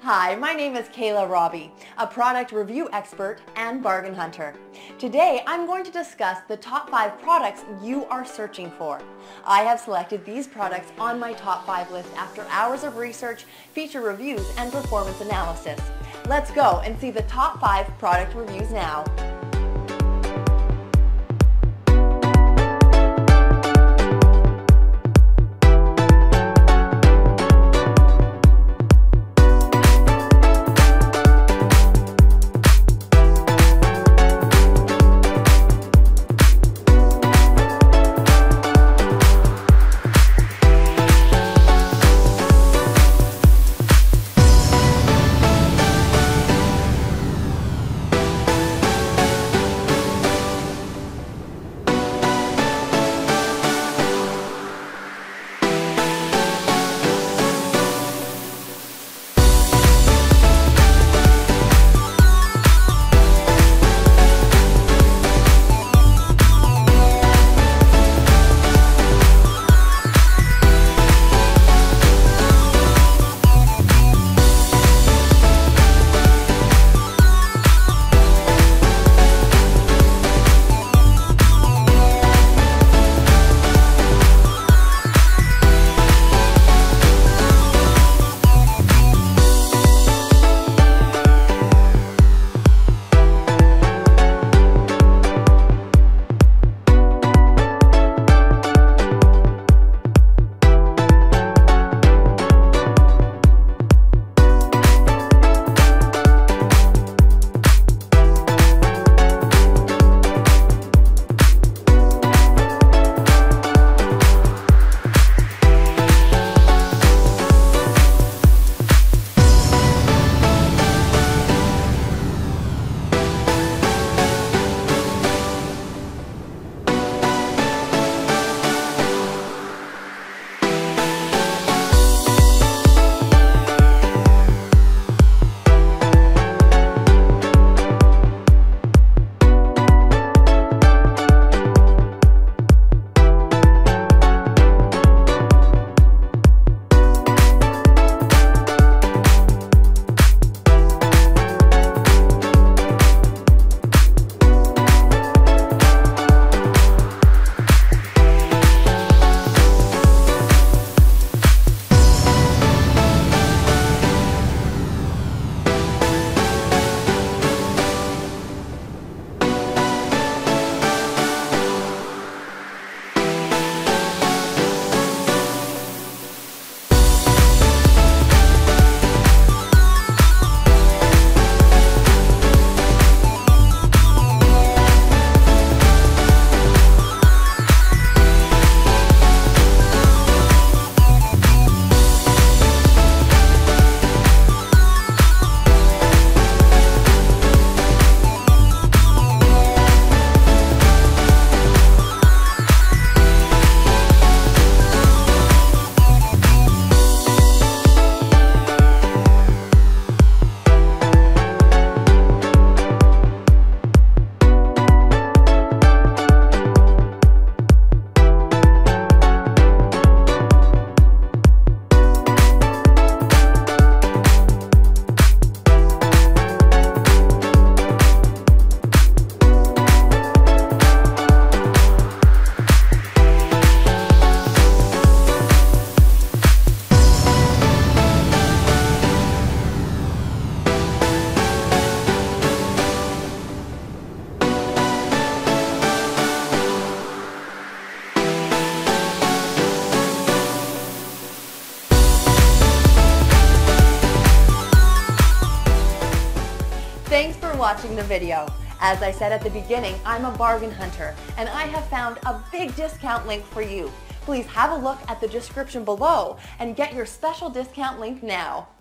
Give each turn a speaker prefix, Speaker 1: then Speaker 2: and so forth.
Speaker 1: Hi, my name is Kayla Robbie, a product review expert and bargain hunter. Today, I'm going to discuss the top 5 products you are searching for. I have selected these products on my top 5 list after hours of research, feature reviews, and performance analysis. Let's go and see the top 5 product reviews now. Thanks for watching the video. As I said at the beginning, I'm a bargain hunter, and I have found a big discount link for you. Please have a look at the description below and get your special discount link now.